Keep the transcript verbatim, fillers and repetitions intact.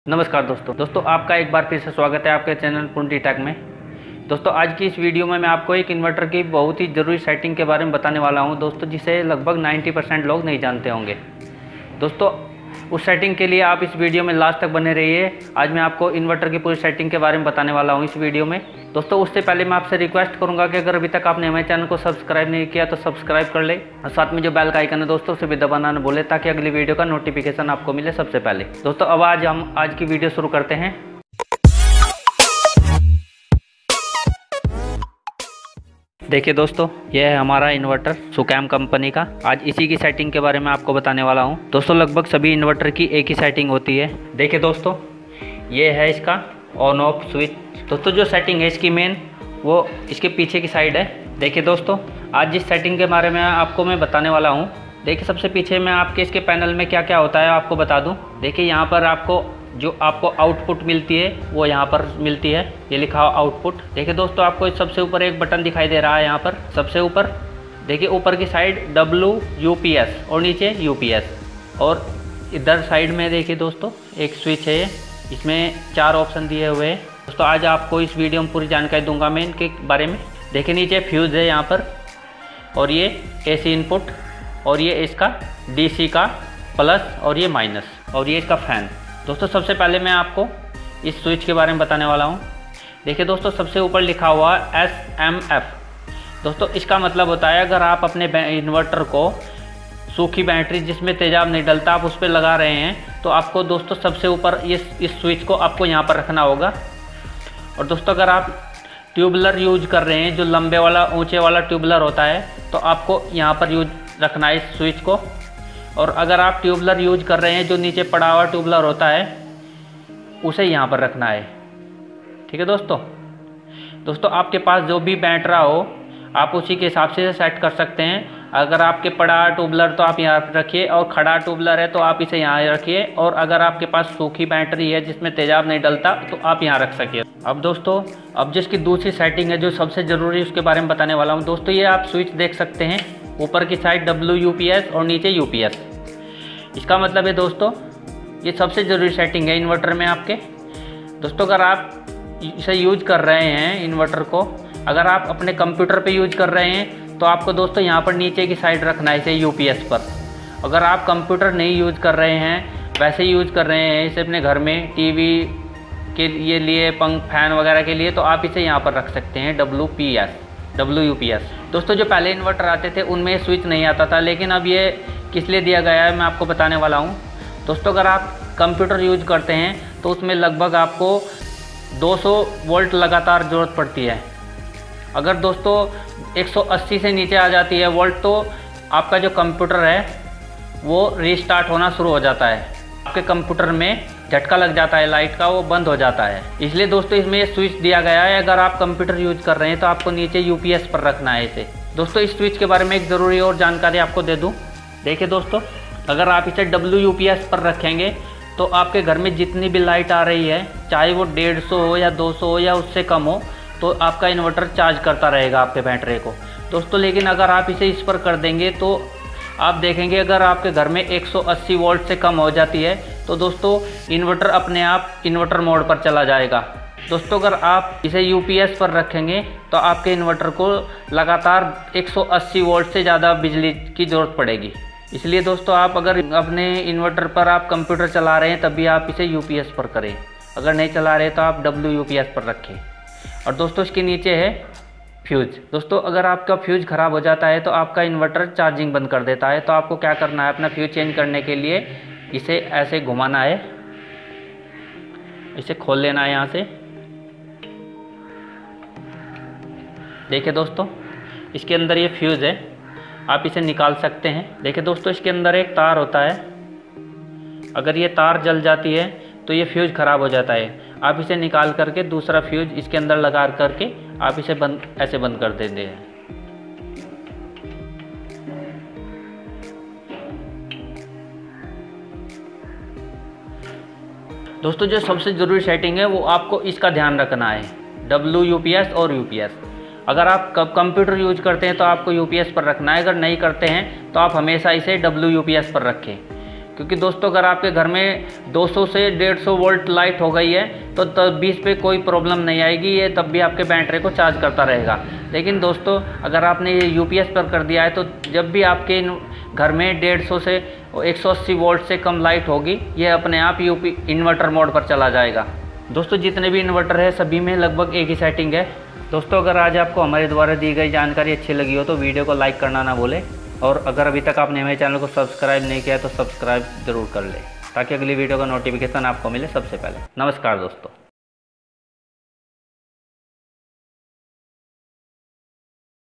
नमस्कार दोस्तों दोस्तों आपका एक बार फिर से स्वागत है आपके चैनल पुंटी टेक में। दोस्तों आज की इस वीडियो में मैं आपको एक इन्वर्टर की बहुत ही ज़रूरी सेटिंग के बारे में बताने वाला हूं दोस्तों, जिसे लगभग नब्बे परसेंट लोग नहीं जानते होंगे। दोस्तों उस सेटिंग के लिए आप इस वीडियो में लास्ट तक बने रहिए। आज मैं आपको इन्वर्टर की पूरी सेटिंग के बारे में बताने वाला हूँ इस वीडियो में। दोस्तों उससे पहले मैं आपसे रिक्वेस्ट करूंगा कि अगर अभी तक आपने हमारे चैनल को सब्सक्राइब नहीं किया तो सब्सक्राइब कर ले और साथ में जो बेल का आइकन है दोस्तों उसे भी दबाना न भूले, ताकि अगली वीडियो का नोटिफिकेशन आपको मिले सबसे पहले। दोस्तों अब आज हम आज की वीडियो शुरू करते हैं। देखिए दोस्तों, यह है हमारा इन्वर्टर सुकैम कंपनी का। आज इसी की सेटिंग के बारे में आपको बताने वाला हूं। दोस्तों लगभग सभी इन्वर्टर की एक ही सेटिंग होती है। देखिए दोस्तों, ये है इसका ऑन ऑफ स्विच। दोस्तों जो सेटिंग है इसकी मेन वो इसके पीछे की साइड है। देखिए दोस्तों, आज जिस सेटिंग के बारे में आपको मैं बताने वाला हूँ, देखिए सबसे पीछे मैं आपके इसके पैनल में क्या क्या होता है आपको बता दूँ। देखिए यहाँ पर आपको जो आपको आउटपुट मिलती है वो यहाँ पर मिलती है, ये लिखा हुआ आउटपुट। देखिए दोस्तों, आपको सबसे ऊपर एक बटन दिखाई दे रहा है यहाँ पर सबसे ऊपर। देखिए ऊपर की side W U P S और नीचे यू पी एस, और इधर साइड में देखिए दोस्तों एक स्विच है, इसमें चार ऑप्शन दिए हुए हैं। दोस्तों आज आपको इस वीडियो में पूरी जानकारी दूंगा मैं इनके बारे में। देखिए नीचे फ्यूज़ है यहाँ पर, और ये ए सी इनपुट, और ये इसका डी सी का प्लस और ये माइनस, और ये इसका फैन। दोस्तों सबसे पहले मैं आपको इस स्विच के बारे में बताने वाला हूँ। देखिए दोस्तों सबसे ऊपर लिखा हुआ एस एम एफ। दोस्तों इसका मतलब होता है अगर आप अपने इन्वर्टर को सूखी बैटरी जिसमें तेजाब नहीं डलता आप उस पर लगा रहे हैं तो आपको दोस्तों सबसे ऊपर इस इस स्विच को आपको यहाँ पर रखना होगा। और दोस्तों अगर आप ट्यूबलर यूज कर रहे हैं, जो लंबे वाला ऊँचे वाला ट्यूबलर होता है, तो आपको यहाँ पर यूज रखना है इस स्विच को। और अगर आप ट्यूबलर यूज कर रहे हैं जो नीचे पड़ा हुआ ट्यूबलर होता है उसे यहाँ पर रखना है। ठीक है दोस्तों। दोस्तों आपके पास जो भी बैटरा हो आप उसी के हिसाब से सेट कर सकते हैं। अगर आपके पड़ा ट्यूबलर तो आप यहाँ पर रखिए, और खड़ा ट्यूबलर है तो आप इसे यहाँ रखिए, और अगर आपके पास सूखी बैटरी है जिसमें तेजाब नहीं डलता तो आप यहाँ रख सकिए। अब दोस्तों अब जिसकी दूसरी सेटिंग है जो सबसे ज़रूरी उसके बारे में बताने वाला हूँ। दोस्तों ये आप स्विच देख सकते हैं, ऊपर की side W U P S और नीचे यू पी एस। इसका मतलब है दोस्तों ये सबसे ज़रूरी सेटिंग है इन्वर्टर में आपके। दोस्तों अगर आप इसे यूज कर रहे हैं इन्वर्टर को, अगर आप अपने कंप्यूटर पे यूज कर रहे हैं तो आपको दोस्तों यहाँ पर नीचे की साइड रखना है इसे यू पी एस पर। अगर आप कंप्यूटर नहीं यूज कर रहे हैं, वैसे यूज कर रहे हैं इसे अपने घर में टीवी के लिए लिए पंख फैन वगैरह के लिए, तो आप इसे यहाँ पर रख सकते हैं W P S W U P S. दोस्तों जो पहले इन्वर्टर आते थे उनमें स्विच नहीं आता था, लेकिन अब ये किस लिए दिया गया है मैं आपको बताने वाला हूँ। दोस्तों अगर आप कंप्यूटर यूज करते हैं तो उसमें लगभग आपको दो सौ वोल्ट लगातार ज़रूरत पड़ती है। अगर दोस्तों एक सौ अस्सी से नीचे आ जाती है वोल्ट तो आपका जो कंप्यूटर है वो रीस्टार्ट होना शुरू हो जाता है, आपके कंप्यूटर में झटका लग जाता है लाइट का, वो बंद हो जाता है। इसलिए दोस्तों इसमें ये स्विच दिया गया है। अगर आप कंप्यूटर यूज कर रहे हैं तो आपको नीचे यू पी एस पर रखना है इसे। दोस्तों इस स्विच के बारे में एक ज़रूरी और जानकारी आपको दे दूं। देखिए दोस्तों, अगर आप इसे डब्ल्यू यू पी एस पर रखेंगे तो आपके घर में जितनी भी लाइट आ रही है, चाहे वो डेढ़ सौ हो या दो सौ हो या उससे कम हो, तो आपका इन्वर्टर चार्ज करता रहेगा आपके बैटरी को। दोस्तों लेकिन अगर आप इसे इस पर कर देंगे तो आप देखेंगे अगर आपके घर में एक सौ अस्सी वोल्ट से कम हो जाती है तो दोस्तों इन्वर्टर अपने आप इन्वर्टर मोड पर चला जाएगा। दोस्तों अगर आप इसे यू पी एस पर रखेंगे तो आपके इन्वर्टर को लगातार एक सौ अस्सी वोल्ट से ज़्यादा बिजली की ज़रूरत पड़ेगी। इसलिए दोस्तों आप अगर अपने इन्वर्टर पर आप कंप्यूटर चला रहे हैं तभी आप इसे यू पी एस पर करें, अगर नहीं चला रहे तो आप डब्ल्यू यू पी एस पर रखें। और दोस्तों इसके नीचे है फ्यूज़। दोस्तों अगर आपका फ्यूज़ ख़राब हो जाता है तो आपका इन्वर्टर चार्जिंग बंद कर देता है, तो आपको क्या करना है, अपना फ्यूज़ चेंज करने के लिए इसे ऐसे घुमाना है, इसे खोल लेना है यहाँ से। देखिए दोस्तों इसके अंदर ये फ्यूज़ है, आप इसे निकाल सकते हैं। देखिए दोस्तों इसके अंदर एक तार होता है, अगर ये तार जल जाती है तो ये फ्यूज़ ख़राब हो जाता है। आप इसे निकाल करके दूसरा फ्यूज़ इसके अंदर लगा करके आप इसे बंद ऐसे बंद कर देते हैं। दोस्तों जो सबसे ज़रूरी सेटिंग है वो आपको इसका ध्यान रखना है, डब्ल्यू यू पी एस और यू पी एस। अगर आप कंप्यूटर यूज करते हैं तो आपको यू पी एस पर रखना है, अगर नहीं करते हैं तो आप हमेशा इसे डब्ल्यू यू पी एस पर रखें। क्योंकि दोस्तों अगर आपके घर में दो सौ से डेढ़ सौ वोल्ट लाइट हो गई है तो तब भी इस पे कोई प्रॉब्लम नहीं आएगी, ये तब भी आपके बैटरी को चार्ज करता रहेगा। लेकिन दोस्तों अगर आपने ये यूपीएस पर कर दिया है तो जब भी आपके घर में डेढ़ सौ से एक सौ अस्सी वोल्ट से कम लाइट होगी, ये अपने आप यूपी इन्वर्टर मोड पर चला जाएगा। दोस्तों जितने भी इन्वर्टर है सभी में लगभग एक ही सेटिंग है। दोस्तों अगर आज आपको हमारे द्वारा दी गई जानकारी अच्छी लगी हो तो वीडियो को लाइक करना ना भूलें, और अगर अभी तक आपने हमारे चैनल को सब्सक्राइब नहीं किया तो सब्सक्राइब ज़रूर कर लें ताकि अगली वीडियो का नोटिफिकेशन आपको मिले सबसे पहले। नमस्कार दोस्तों।